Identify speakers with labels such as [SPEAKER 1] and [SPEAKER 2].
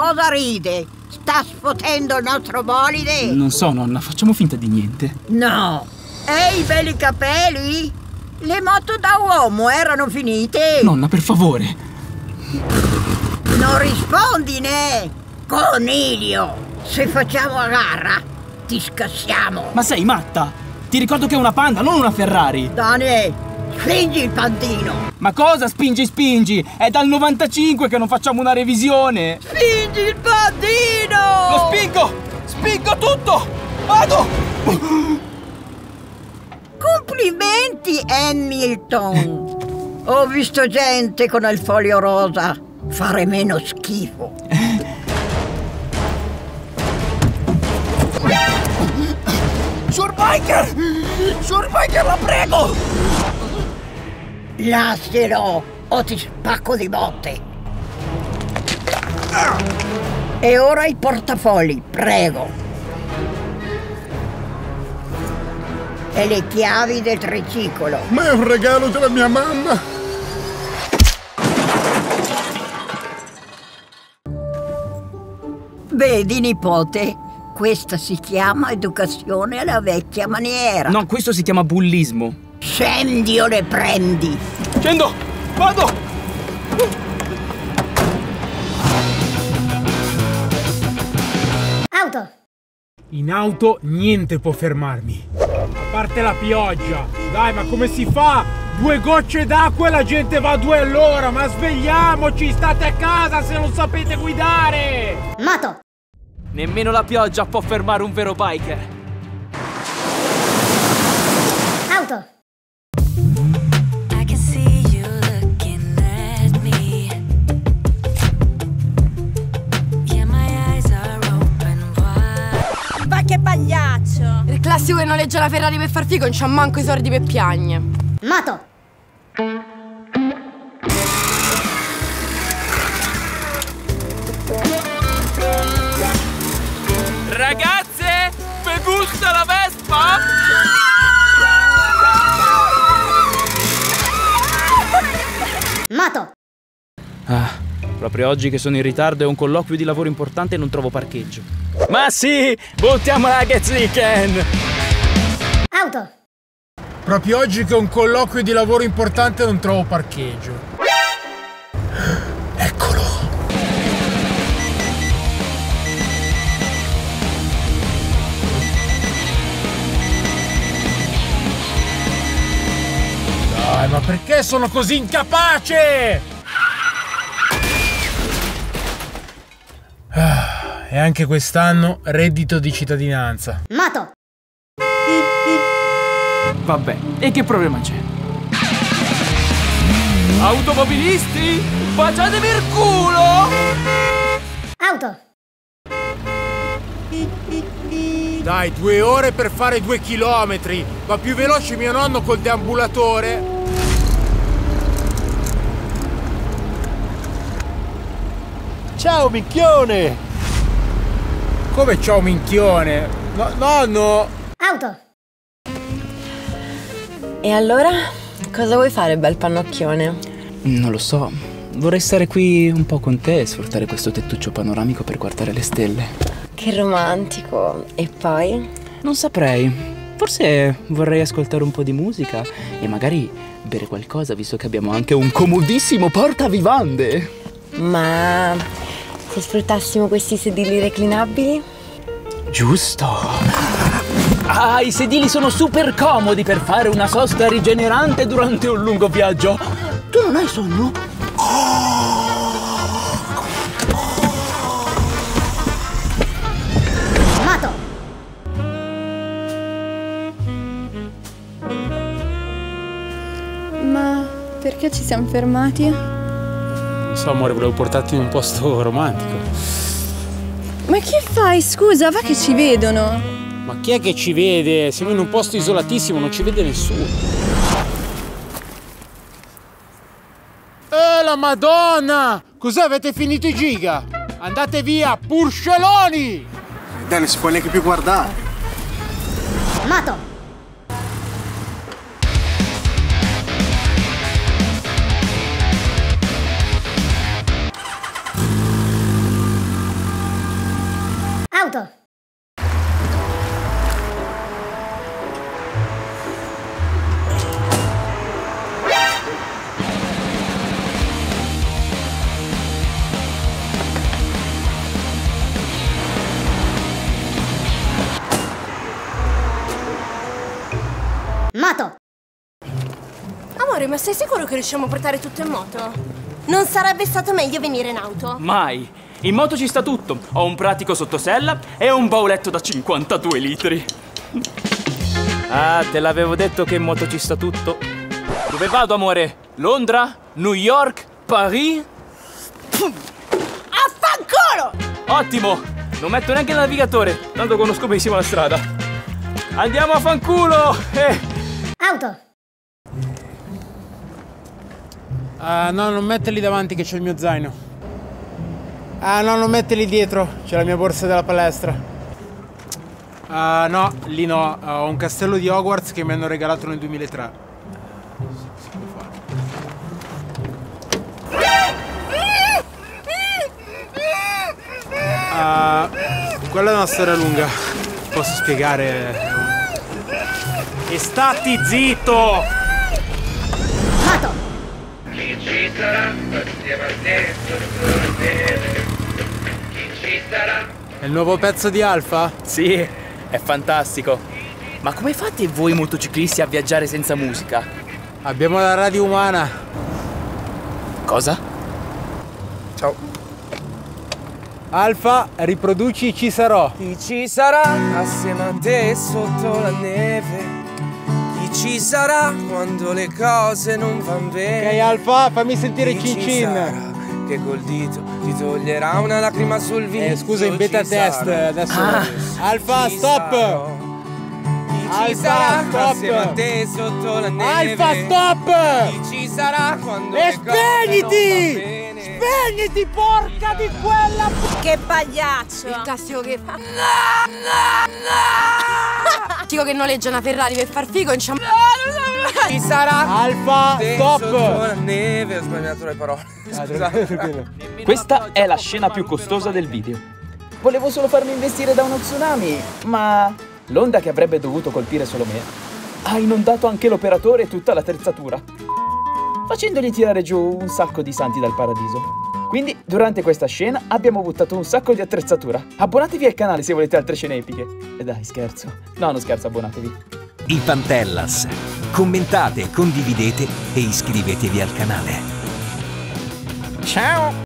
[SPEAKER 1] Cosa ride? Sta sfotendo il nostro bolide?
[SPEAKER 2] Non so, nonna, facciamo finta di niente.
[SPEAKER 1] No. E i belli capelli? Le moto da uomo erano finite?
[SPEAKER 2] Nonna, per favore.
[SPEAKER 1] Non rispondi, né? Coniglio! Se facciamo a garra, ti scassiamo.
[SPEAKER 2] Ma sei matta? Ti ricordo che è una Panda, non una Ferrari.
[SPEAKER 1] Dani, spingi il pandino.
[SPEAKER 2] Ma cosa spingi? È dal 95 che non facciamo una revisione.
[SPEAKER 1] Spingi il pandino!
[SPEAKER 2] Lo spingo! Spingo tutto! Vado!
[SPEAKER 1] Complimenti, Hamilton! Ho visto gente con il foglio rosa fare meno schifo.
[SPEAKER 2] Surbiker! Surbiker, la prego!
[SPEAKER 1] Lascialo o ti spacco di botte. E ora i portafogli, prego. E le chiavi del triciclo.
[SPEAKER 3] Ma è un regalo della mia mamma!
[SPEAKER 1] Vedi, nipote, questa si chiama educazione alla vecchia maniera.
[SPEAKER 2] No, questo si chiama bullismo.
[SPEAKER 1] Scendi o le prendi.
[SPEAKER 2] Scendo! Vado!
[SPEAKER 1] Auto!
[SPEAKER 4] In auto niente può fermarmi. A parte la pioggia. Dai, ma come si fa? 2 gocce d'acqua e la gente va a 2 all'ora. Ma svegliamoci, state a casa se non sapete guidare.
[SPEAKER 1] Moto!
[SPEAKER 2] Nemmeno la pioggia può fermare un vero biker.
[SPEAKER 1] Auto!
[SPEAKER 5] Ma che pagliaccio! Il classico che noleggia la Ferrari per far figo non c'ha manco i soldi per piagne.
[SPEAKER 1] Moto!
[SPEAKER 2] Ragazze, vi gusta la Vespa?
[SPEAKER 1] Moto!
[SPEAKER 2] Ah, proprio oggi che sono in ritardo e ho un colloquio di lavoro importante e non trovo parcheggio. Ma sì, buttiamola che ziken!
[SPEAKER 1] Auto!
[SPEAKER 4] Proprio oggi che ho un colloquio di lavoro importante non trovo parcheggio. Eccolo! Dai, ma perché sono così incapace? E anche quest'anno reddito di cittadinanza.
[SPEAKER 1] Moto!
[SPEAKER 2] Vabbè, e che problema c'è? Automobilisti, baciatevi il culo!
[SPEAKER 1] Auto!
[SPEAKER 4] Dai, 2 ore per fare 2 chilometri. Va più veloce mio nonno col deambulatore.
[SPEAKER 3] Ciao, minchione!
[SPEAKER 4] Come ciao minchione? No, nonno!
[SPEAKER 1] Auto!
[SPEAKER 5] E allora? Cosa vuoi fare, bel pannocchione?
[SPEAKER 2] Non lo so. Vorrei stare qui un po' con te e sfruttare questo tettuccio panoramico per guardare le stelle.
[SPEAKER 5] Che romantico. E poi?
[SPEAKER 2] Non saprei. Forse vorrei ascoltare un po' di musica e magari bere qualcosa, visto che abbiamo anche un comodissimo portavivande.
[SPEAKER 5] Ma se sfruttassimo questi sedili reclinabili?
[SPEAKER 2] Giusto. Ah, i sedili sono super comodi per fare una sosta rigenerante durante un lungo viaggio. Tu non hai sonno?
[SPEAKER 1] Moto!
[SPEAKER 6] Ma perché ci siamo fermati?
[SPEAKER 4] Non so, amore, volevo portarti in un posto romantico.
[SPEAKER 6] Ma che fai? Scusa, va che ci vedono.
[SPEAKER 4] Ma chi è che ci vede? Siamo in un posto isolatissimo, non ci vede nessuno. La Madonna! Cos'è, avete finito i giga? Andate via, purceloni!
[SPEAKER 3] Dai, non si può neanche più guardare.
[SPEAKER 1] Moto!
[SPEAKER 5] Amore, ma sei sicuro che riusciamo a portare tutto in moto? Non sarebbe stato meglio venire in auto?
[SPEAKER 2] Mai! In moto ci sta tutto. Ho un pratico sottosella e un bauletto da 52 litri. Ah, te l'avevo detto che in moto ci sta tutto. Dove vado, amore? Londra? New York? Paris?
[SPEAKER 5] Affanculo!
[SPEAKER 2] Ottimo! Non metto neanche il navigatore, tanto conosco benissimo la strada. Andiamo a fanculo!
[SPEAKER 7] Auto!
[SPEAKER 4] No, non metterli davanti che c'è il mio zaino. No, non metterli dietro, c'è la mia borsa della palestra. No, lì no, ho un castello di Hogwarts che mi hanno regalato nel 2003. Si può fare. Quella è una storia lunga, posso spiegare. E stati zitto!
[SPEAKER 7] Moto!
[SPEAKER 8] Chi ci sarà? Assieme a te, sotto la neve. Chi ci sarà?
[SPEAKER 4] È il nuovo pezzo di Alfa?
[SPEAKER 2] Sì, è fantastico. Ma come fate voi motociclisti a viaggiare senza musica?
[SPEAKER 4] Abbiamo la radio umana.
[SPEAKER 2] Cosa?
[SPEAKER 3] Ciao.
[SPEAKER 4] Alfa, riproduci Ci sarò.
[SPEAKER 9] Chi ci sarà assieme a te sotto la neve? Chi ci sarà quando le cose non vanno bene?
[SPEAKER 4] Ok, Alfa, fammi sentire
[SPEAKER 9] Chi
[SPEAKER 4] Cin
[SPEAKER 9] ci
[SPEAKER 4] Cin.
[SPEAKER 9] sarà che col dito ti toglierà una lacrima sul viso?
[SPEAKER 4] Scusa, in beta
[SPEAKER 9] Ci
[SPEAKER 4] test
[SPEAKER 9] sarà.
[SPEAKER 4] adesso. Alfa,
[SPEAKER 9] Ci
[SPEAKER 4] stop!
[SPEAKER 9] sarò. Chi ci
[SPEAKER 4] Alfa,
[SPEAKER 9] sarà
[SPEAKER 4] stop!
[SPEAKER 9] assieme a te sotto la neve?
[SPEAKER 4] Alfa, stop!
[SPEAKER 9] Chi ci sarà quando
[SPEAKER 4] E
[SPEAKER 9] le cose non vanno bene?
[SPEAKER 4] Spegniti, porca di quella!
[SPEAKER 5] Che pagliaccio!
[SPEAKER 6] Il classico che fa. Classico che noleggia una Ferrari per far figo in
[SPEAKER 9] Chi sarà?
[SPEAKER 4] Alfa,
[SPEAKER 9] Te
[SPEAKER 4] stop!
[SPEAKER 9] sotto la neve, ho sbagliato le parole. Scusate.
[SPEAKER 2] Questa è la scena più costosa del video. Volevo solo farmi investire da uno tsunami, ma l'onda che avrebbe dovuto colpire solo me ha inondato anche l'operatore e tutta l'attrezzatura, facendogli tirare giù un sacco di santi dal paradiso. Quindi, durante questa scena, abbiamo buttato un sacco di attrezzatura. Abbonatevi al canale se volete altre scene epiche. E dai, scherzo. No, non scherzo, abbonatevi.
[SPEAKER 10] I Pantellas. Commentate, condividete e iscrivetevi al canale.
[SPEAKER 2] Ciao!